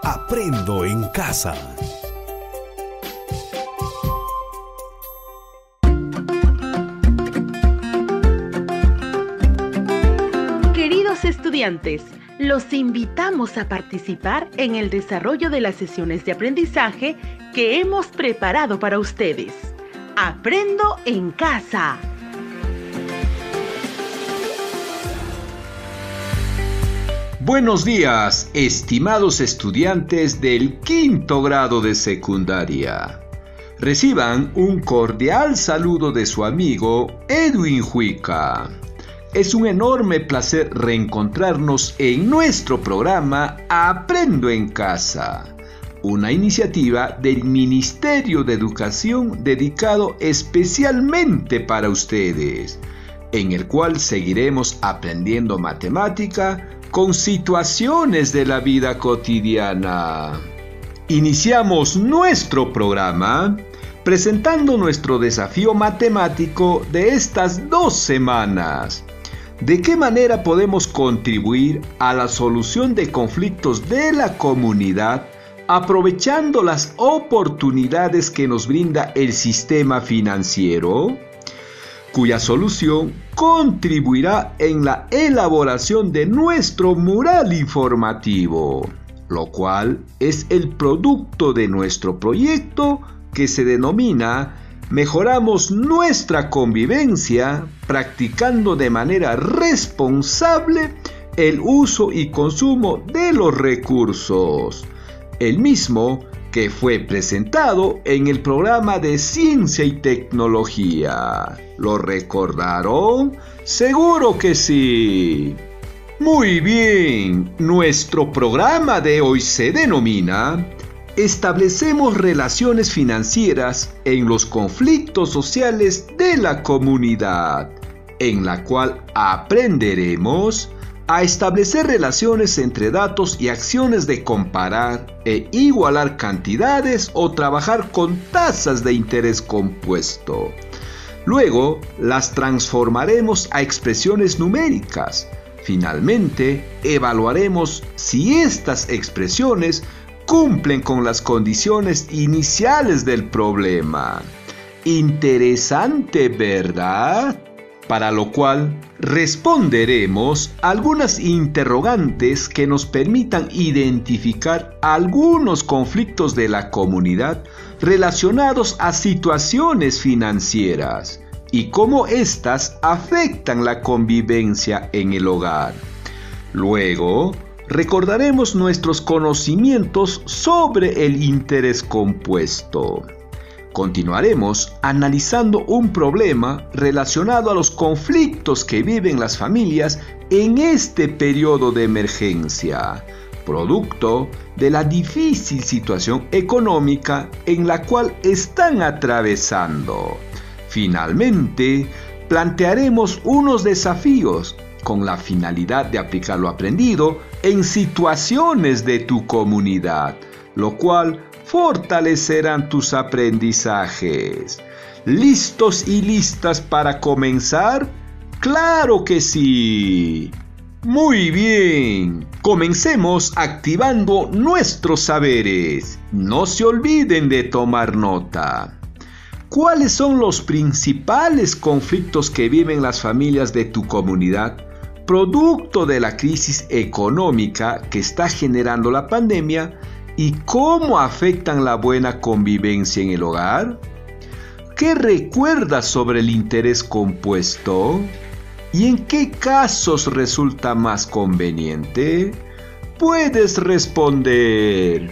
Aprendo en casa. Queridos estudiantes, los invitamos a participar en el desarrollo de las sesiones de aprendizaje que hemos preparado para ustedes. Aprendo en casa. Buenos días, estimados estudiantes del quinto grado de secundaria. Reciban un cordial saludo de su amigo Edwin Huica. Es un enorme placer reencontrarnos en nuestro programa Aprendo en Casa, una iniciativa del Ministerio de Educación dedicado especialmente para ustedes, en el cual seguiremos aprendiendo matemática con situaciones de la vida cotidiana. Iniciamos nuestro programa presentando nuestro desafío matemático de estas 2 semanas. ¿De qué manera podemos contribuir a la solución de conflictos de la comunidad aprovechando las oportunidades que nos brinda el sistema financiero? Cuya solución contribuirá en la elaboración de nuestro mural informativo, lo cual es el producto de nuestro proyecto que se denomina Mejoramos nuestra convivencia practicando de manera responsable el uso y consumo de los recursos, el mismo que fue presentado en el programa de Ciencia y Tecnología. ¿Lo recordaron? ¡Seguro que sí! Muy bien, nuestro programa de hoy se denomina Establecemos relaciones financieras en los conflictos sociales de la comunidad, en la cual aprenderemos a establecer relaciones entre datos y acciones de comparar e igualar cantidades o trabajar con tasas de interés compuesto. Luego, las transformaremos a expresiones numéricas. Finalmente, evaluaremos si estas expresiones cumplen con las condiciones iniciales del problema. Interesante, ¿verdad? Para lo cual responderemos algunas interrogantes que nos permitan identificar algunos conflictos de la comunidad relacionados a situaciones financieras y cómo éstas afectan la convivencia en el hogar. Luego, recordaremos nuestros conocimientos sobre el interés compuesto. Continuaremos analizando un problema relacionado a los conflictos que viven las familias en este periodo de emergencia, producto de la difícil situación económica en la cual están atravesando. Finalmente, plantearemos unos desafíos con la finalidad de aplicar lo aprendido en situaciones de tu comunidad, lo cual fortalecerán tus aprendizajes. ¿Listos y listas para comenzar? ¡Claro que sí! Muy bien, comencemos activando nuestros saberes. No se olviden de tomar nota. ¿Cuáles son los principales conflictos que viven las familias de tu comunidad, producto de la crisis económica que está generando la pandemia, y cómo afectan la buena convivencia en el hogar? ¿Qué recuerdas sobre el interés compuesto? ¿Y en qué casos resulta más conveniente? Puedes responder.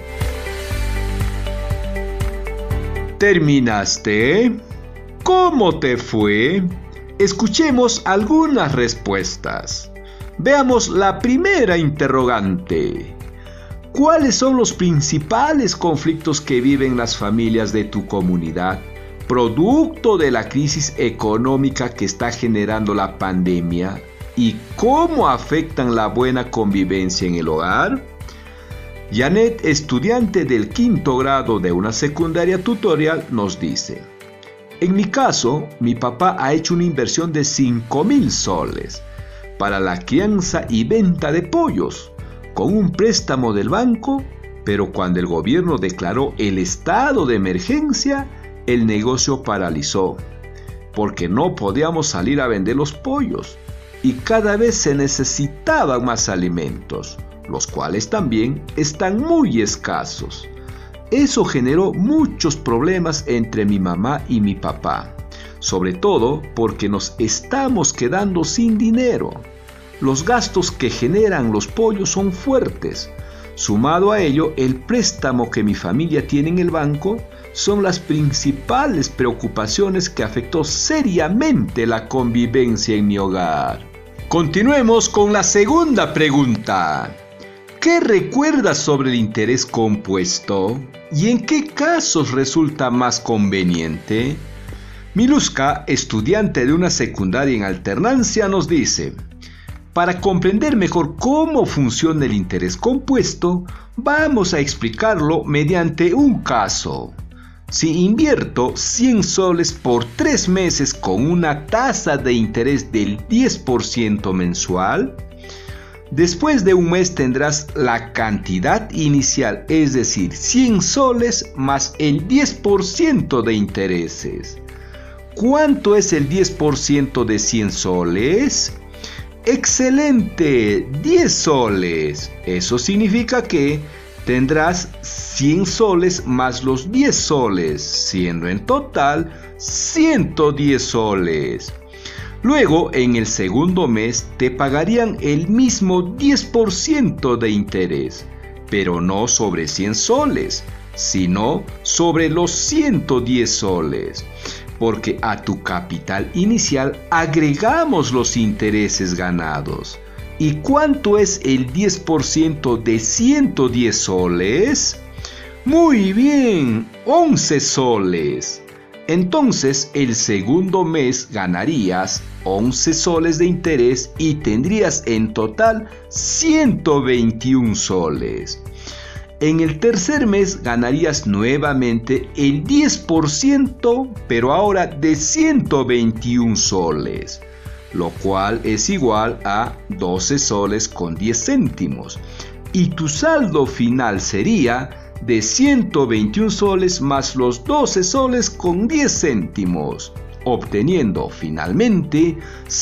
¿Terminaste? ¿Cómo te fue? Escuchemos algunas respuestas. Veamos la primera interrogante. ¿Cuáles son los principales conflictos que viven las familias de tu comunidad, producto de la crisis económica que está generando la pandemia, y cómo afectan la buena convivencia en el hogar? Janet, estudiante del quinto grado de una secundaria tutorial, nos dice: en mi caso, mi papá ha hecho una inversión de 5,000 soles para la crianza y venta de pollos, con un préstamo del banco pero cuando el gobierno declaró el estado de emergencia, el negocio paralizó, porque no podíamos salir a vender los pollos y cada vez se necesitaban más alimentos, los cuales también están muy escasos. Eso generó muchos problemas entre mi mamá y mi papá, sobre todo porque nos estamos quedando sin dinero. Los gastos que generan los pollos son fuertes. Sumado a ello, el préstamo que mi familia tiene en el banco son las principales preocupaciones que afectó seriamente la convivencia en mi hogar. Continuemos con la segunda pregunta. ¿Qué recuerdas sobre el interés compuesto? ¿Y en qué casos resulta más conveniente? Miluska, estudiante de una secundaria en alternancia, nos dice: para comprender mejor cómo funciona el interés compuesto, vamos a explicarlo mediante un caso. Si invierto 100 soles por 3 meses con una tasa de interés del 10% mensual, después de un mes tendrás la cantidad inicial, es decir, 100 soles más el 10% de intereses. ¿Cuánto es el 10% de 100 soles? ¡Excelente! 10 soles. Eso significa que tendrás 100 soles más los 10 soles, siendo en total 110 soles. Luego, en el segundo mes, te pagarían el mismo 10% de interés, pero no sobre 100 soles, sino sobre los 110 soles, porque a tu capital inicial agregamos los intereses ganados. ¿Y cuánto es el 10% de 110 soles? Muy bien, 11 soles. Entonces, el segundo mes ganarías 11 soles de interés y tendrías en total 121 soles. En el tercer mes ganarías nuevamente el 10%, pero ahora de 121 soles, lo cual es igual a 12 soles con 10 céntimos. Y tu saldo final sería de 121 soles más los 12 soles con 10 céntimos, obteniendo finalmente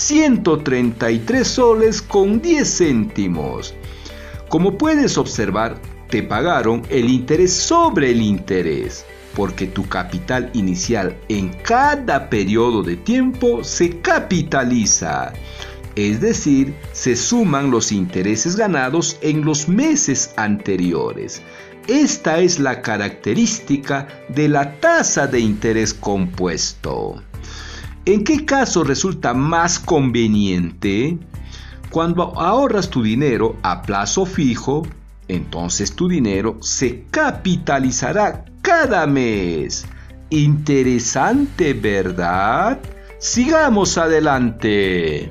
133 soles con 10 céntimos. Como puedes observar, te pagaron el interés sobre el interés, porque tu capital inicial en cada periodo de tiempo se capitaliza, es decir, se suman los intereses ganados en los meses anteriores. Esta es la característica de la tasa de interés compuesto. ¿En qué caso resulta más conveniente? Cuando ahorras tu dinero a plazo fijo, entonces tu dinero se capitalizará cada mes. Interesante, ¿verdad? Sigamos adelante.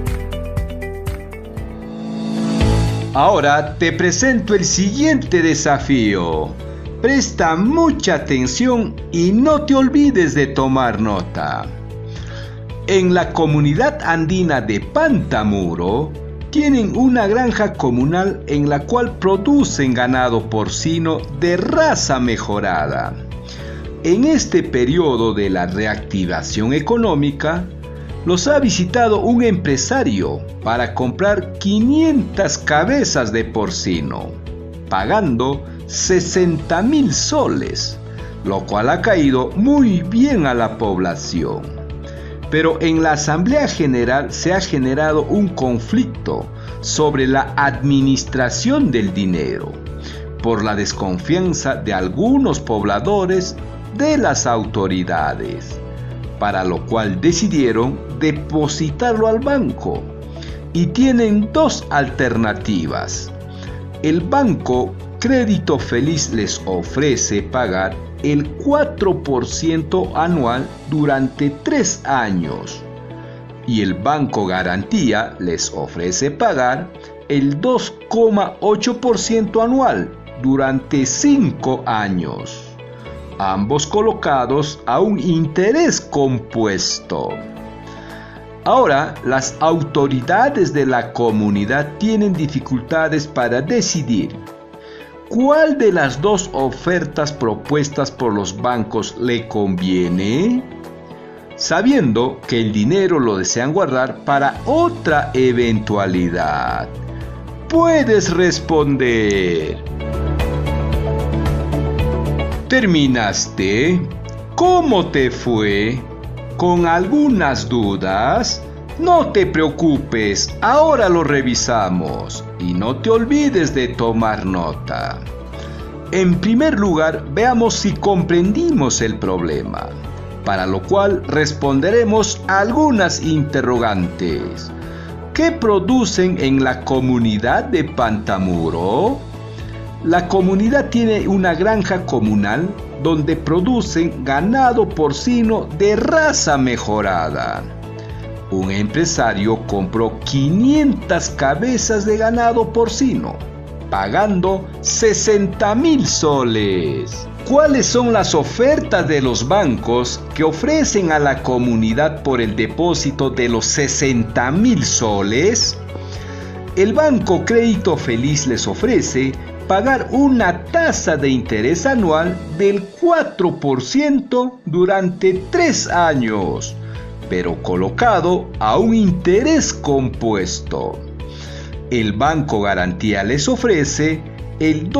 Ahora te presento el siguiente desafío. Presta mucha atención y no te olvides de tomar nota. En la comunidad andina de Pantamuro, tienen una granja comunal en la cual producen ganado porcino de raza mejorada. En este periodo de la reactivación económica, los ha visitado un empresario para comprar 500 cabezas de porcino, pagando 60,000 soles, lo cual ha caído muy bien a la población. Pero en la Asamblea General se ha generado un conflicto sobre la administración del dinero, por la desconfianza de algunos pobladores de las autoridades, para lo cual decidieron depositarlo al banco y tienen dos alternativas. El banco Crédito Feliz les ofrece pagar el 4% anual durante 3 años y el Banco Garantía les ofrece pagar el 2,8% anual durante 5 años, ambos colocados a un interés compuesto. Ahora, las autoridades de la comunidad tienen dificultades para decidir ¿Cuál de las dos ofertas propuestas por los bancos le conviene? Sabiendo que el dinero lo desean guardar para otra eventualidad. Puedes responder. ¿Terminaste? ¿Cómo te fue? ¿Con algunas dudas? No te preocupes, ahora lo revisamos y no te olvides de tomar nota. En primer lugar, veamos si comprendimos el problema, para lo cual responderemos a algunas interrogantes. ¿Qué producen en la comunidad de Pantamuro? La comunidad tiene una granja comunal donde producen ganado porcino de raza mejorada. Un empresario compró 500 cabezas de ganado porcino, pagando 60.000 soles. ¿Cuáles son las ofertas de los bancos que ofrecen a la comunidad por el depósito de los 60.000 soles? El Banco Crédito Feliz les ofrece pagar una tasa de interés anual del 4% durante 3 años, pero colocado a un interés compuesto. El Banco Garantía les ofrece el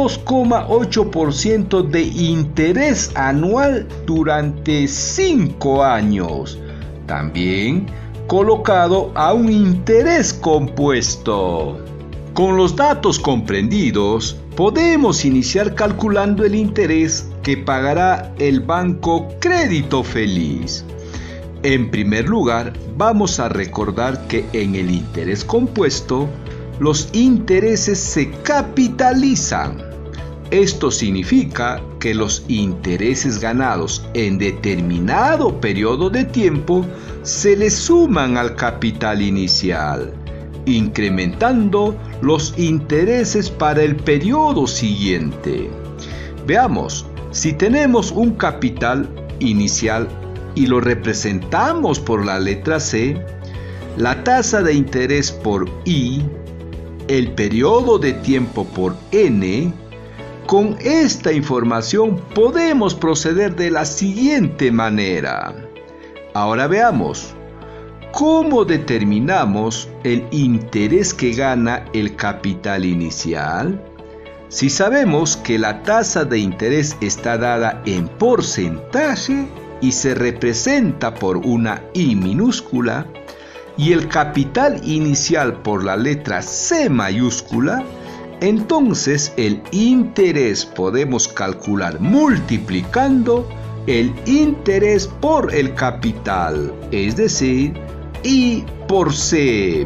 2,8% de interés anual durante 5 años, también colocado a un interés compuesto. Con los datos comprendidos, podemos iniciar calculando el interés que pagará el Banco Crédito Feliz. En primer lugar, vamos a recordar que en el interés compuesto, los intereses se capitalizan. Esto significa que los intereses ganados en determinado periodo de tiempo se le suman al capital inicial, incrementando los intereses para el periodo siguiente. Veamos, si tenemos un capital inicial y lo representamos por la letra C, la tasa de interés por I, el periodo de tiempo por N. Con esta información podemos proceder de la siguiente manera. Ahora veamos, ¿cómo determinamos el interés que gana el capital inicial? Si sabemos que la tasa de interés está dada en porcentaje y se representa por una I minúscula, y el capital inicial por la letra C mayúscula, entonces el interés podemos calcular multiplicando el interés por el capital, es decir, I por C.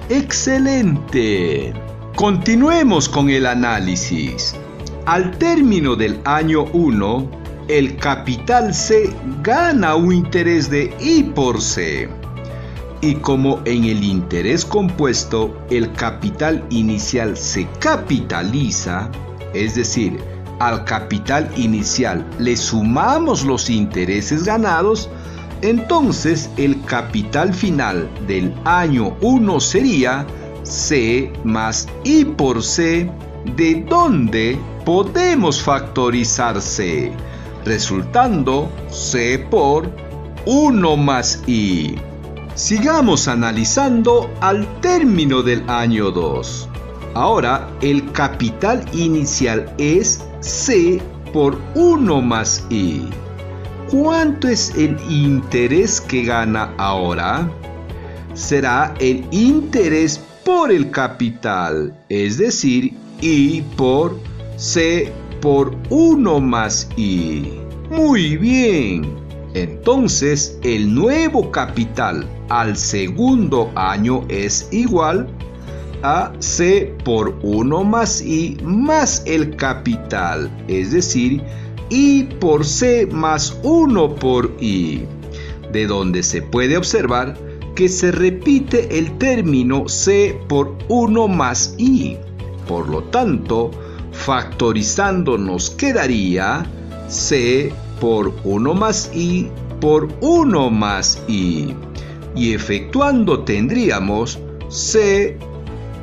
¡Excelente! Continuemos con el análisis. Al término del año 1, el capital C gana un interés de I por C. Y como en el interés compuesto el capital inicial se capitaliza, es decir, al capital inicial le sumamos los intereses ganados, entonces el capital final del año 1 sería C más I por C, de donde podemos factorizar C, resultando C por 1 más I. Sigamos analizando al término del año 2. Ahora el capital inicial es C por 1 más I. ¿Cuánto es el interés que gana ahora? Será el interés por el capital, es decir, I por C por 1 más I. Muy bien. Entonces, el nuevo capital al segundo año es igual a C por 1 más I más el capital, es decir, I por C más 1 por I, de donde se puede observar que se repite el término C por 1 más I. Por lo tanto, factorizando nos quedaría C por 1 más I por 1 más I. Y efectuando tendríamos C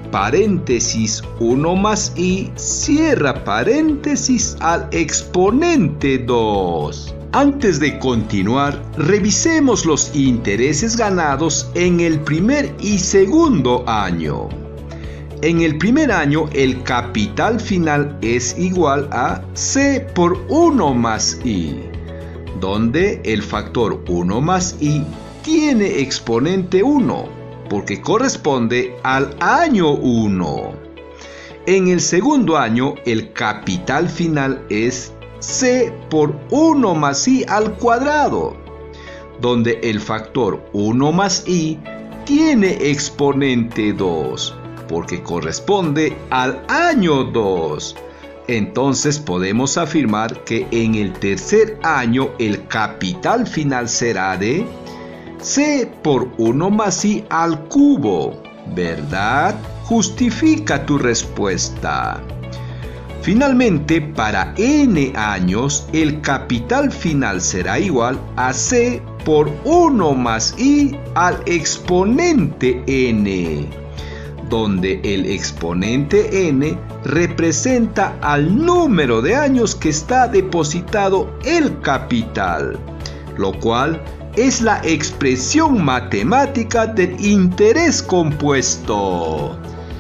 paréntesis 1 más i, cierra paréntesis al exponente 2. Antes de continuar, revisemos los intereses ganados en el primer y segundo año. En el primer año, el capital final es igual a c por 1 más i, donde el factor 1 más i tiene exponente 1, porque corresponde al año 1. En el segundo año, el capital final es c por 1 más i al cuadrado, donde el factor 1 más i tiene exponente 2, porque corresponde al año 2. Entonces podemos afirmar que en el tercer año el capital final será de c por 1 más i al cubo, ¿verdad? Justifica tu respuesta. Finalmente, para n años, el capital final será igual a c por 1 más i al exponente n, donde el exponente n representa al número de años que está depositado el capital, lo cual es la expresión matemática del interés compuesto.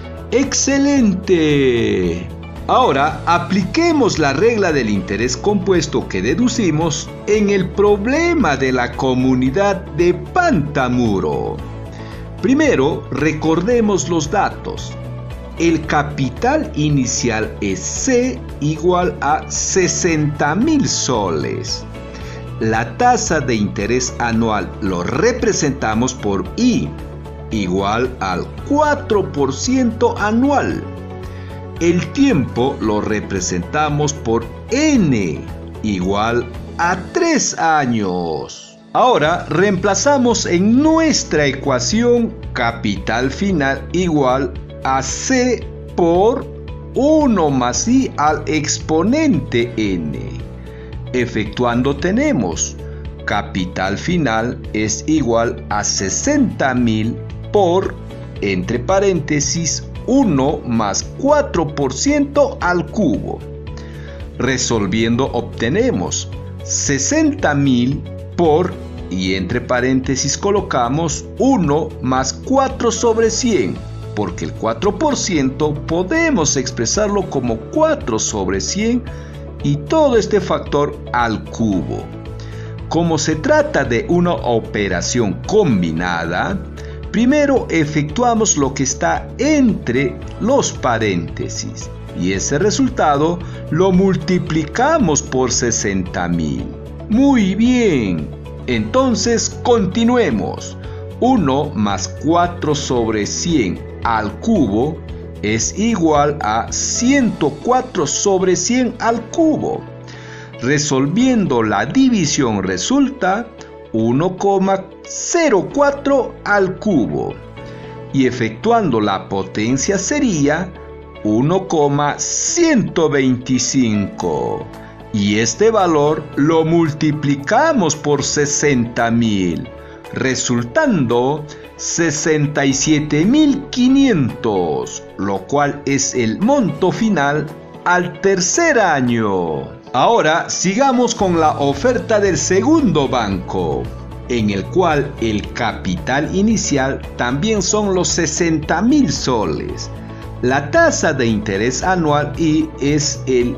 ¡Excelente! Ahora apliquemos la regla del interés compuesto que deducimos en el problema de la comunidad de Pantamuro. Primero, recordemos los datos. El capital inicial es C igual a 60.000 soles. La tasa de interés anual lo representamos por I, igual al 4% anual. El tiempo lo representamos por N, igual a 3 años. Ahora reemplazamos en nuestra ecuación capital final igual a C por 1 más I al exponente N. Efectuando tenemos capital final es igual a 60.000 por, entre paréntesis, 1 más 4% al cubo. Resolviendo obtenemos 60.000 por, y entre paréntesis colocamos 1 más 4 sobre 100, porque el 4% podemos expresarlo como 4 sobre 100 y todo este factor al cubo. Como se trata de una operación combinada, primero efectuamos lo que está entre los paréntesis y ese resultado lo multiplicamos por 60.000. Muy bien, entonces continuemos. 1 más 4 sobre 100 al cubo es igual a 104 sobre 100 al cubo. Resolviendo la división resulta 1,04 al cubo y efectuando la potencia sería 1,125 y este valor lo multiplicamos por 60.000, resultando 67.500, lo cual es el monto final al tercer año. Ahora sigamos con la oferta del segundo banco, en el cual el capital inicial también son los 60.000 soles. La tasa de interés anual es el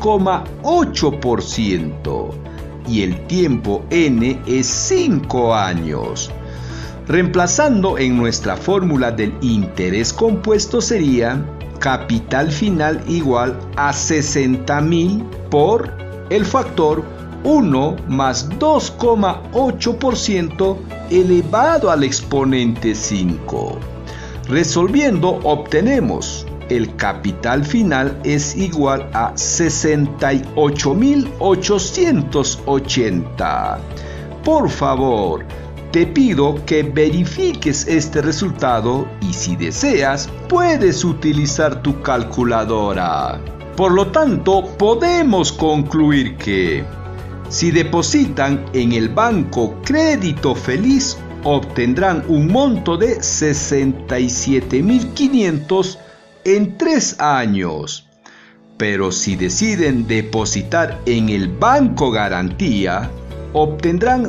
2,8% y el tiempo N es 5 años. Reemplazando en nuestra fórmula del interés compuesto sería capital final igual a 60.000 por el factor 1 más 2,8% elevado al exponente 5. Resolviendo obtenemos el capital final es igual a 68.880. Por favor, te pido que verifiques este resultado y si deseas, puedes utilizar tu calculadora. Por lo tanto, podemos concluir que si depositan en el banco Crédito Feliz obtendrán un monto de 67.500 en 3 años. Pero si deciden depositar en el Banco Garantía, obtendrán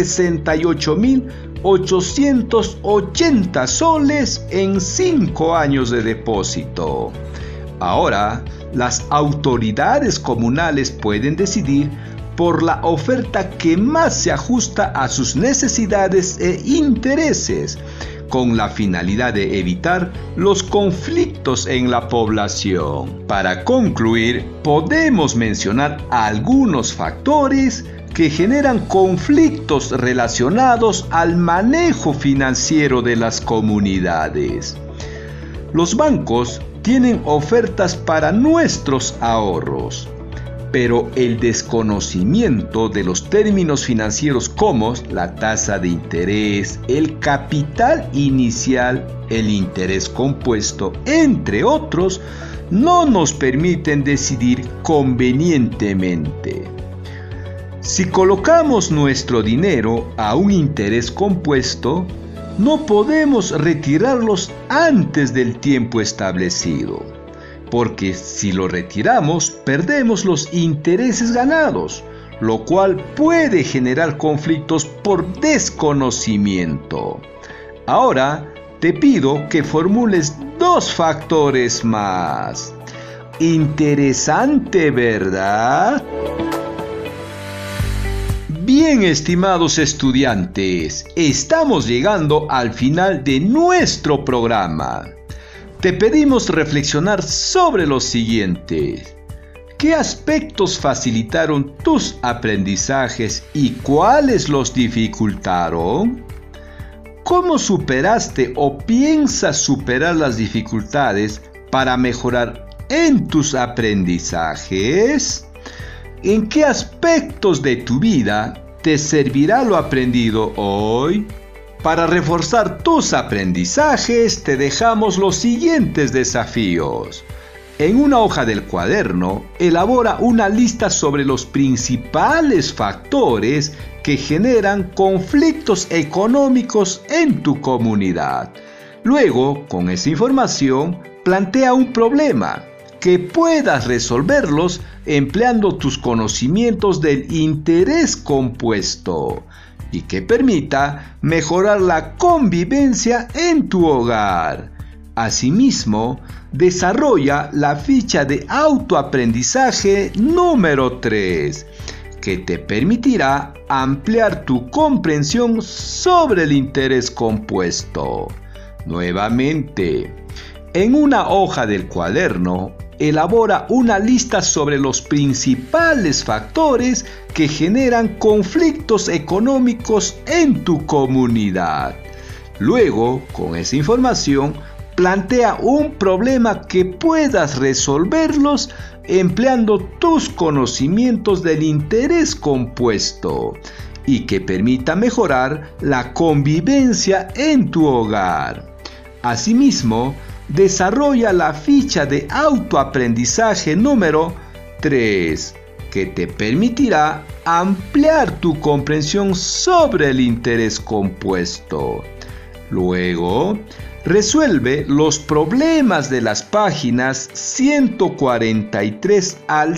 68.880 soles en 5 años de depósito. Ahora, las autoridades comunales pueden decidir por la oferta que más se ajusta a sus necesidades e intereses, con la finalidad de evitar los conflictos en la población. Para concluir, podemos mencionar algunos factores que generan conflictos relacionados al manejo financiero de las comunidades. Los bancos tienen ofertas para nuestros ahorros, pero el desconocimiento de los términos financieros como la tasa de interés, el capital inicial, el interés compuesto, entre otros, no nos permiten decidir convenientemente. Si colocamos nuestro dinero a un interés compuesto, no podemos retirarlos antes del tiempo establecido, porque si lo retiramos, perdemos los intereses ganados, lo cual puede generar conflictos por desconocimiento. Ahora, te pido que formules 2 factores más. Interesante, ¿verdad? Bien, estimados estudiantes, estamos llegando al final de nuestro programa. Te pedimos reflexionar sobre lo siguiente. ¿Qué aspectos facilitaron tus aprendizajes y cuáles los dificultaron? ¿Cómo superaste o piensas superar las dificultades para mejorar en tus aprendizajes? ¿En qué aspectos de tu vida te servirá lo aprendido hoy? Para reforzar tus aprendizajes, te dejamos los siguientes desafíos. En una hoja del cuaderno, elabora una lista sobre los principales factores que generan conflictos económicos en tu comunidad. Luego, con esa información, plantea un problema que puedas resolverlos empleando tus conocimientos del interés compuesto y que permita mejorar la convivencia en tu hogar. Asimismo, desarrolla la ficha de autoaprendizaje número 3, que te permitirá ampliar tu comprensión sobre el interés compuesto. Nuevamente, en una hoja del cuaderno, elabora una lista sobre los principales factores que generan conflictos económicos en tu comunidad. Luego, con esa información, plantea un problema que puedas resolverlos empleando tus conocimientos del interés compuesto y que permita mejorar la convivencia en tu hogar. Asimismo, desarrolla la ficha de autoaprendizaje número 3, que te permitirá ampliar tu comprensión sobre el interés compuesto. Luego, resuelve los problemas de las páginas 143 al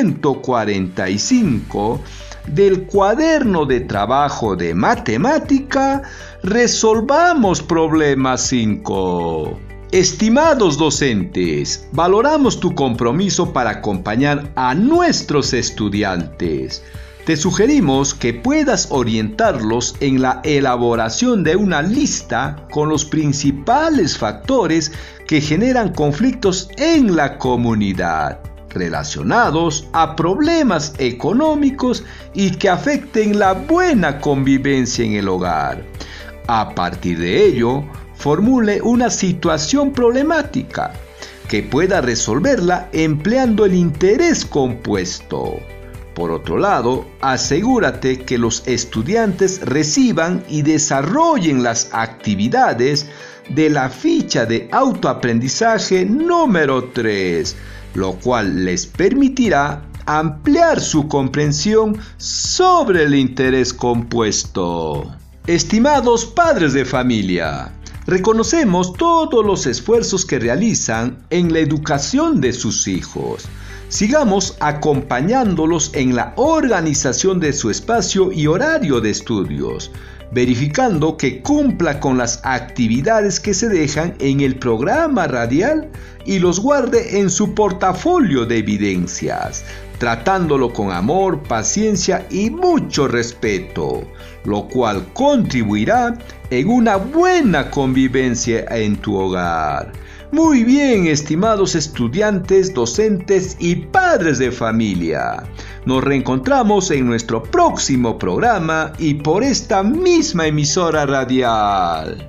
145 del cuaderno de trabajo de matemática. Resolvamos problema 5. Estimados docentes, valoramos tu compromiso para acompañar a nuestros estudiantes. Te sugerimos que puedas orientarlos en la elaboración de una lista con los principales factores que generan conflictos en la comunidad, relacionados a problemas económicos y que afecten la buena convivencia en el hogar. A partir de ello, formule una situación problemática que pueda resolverla empleando el interés compuesto. Por otro lado, asegúrate que los estudiantes reciban y desarrollen las actividades de la ficha de autoaprendizaje número 3, lo cual les permitirá ampliar su comprensión sobre el interés compuesto. Estimados padres de familia, reconocemos todos los esfuerzos que realizan en la educación de sus hijos. Sigamos acompañándolos en la organización de su espacio y horario de estudios, verificando que cumpla con las actividades que se dejan en el programa radial y los guarde en su portafolio de evidencias, tratándolo con amor, paciencia y mucho respeto, lo cual contribuirá en una buena convivencia en tu hogar. Muy bien, estimados estudiantes, docentes y padres de familia. Nos reencontramos en nuestro próximo programa y por esta misma emisora radial.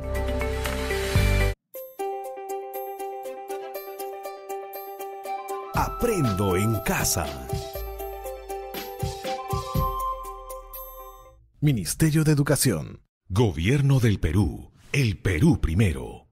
Aprendo en casa. Ministerio de Educación. Gobierno del Perú. El Perú primero.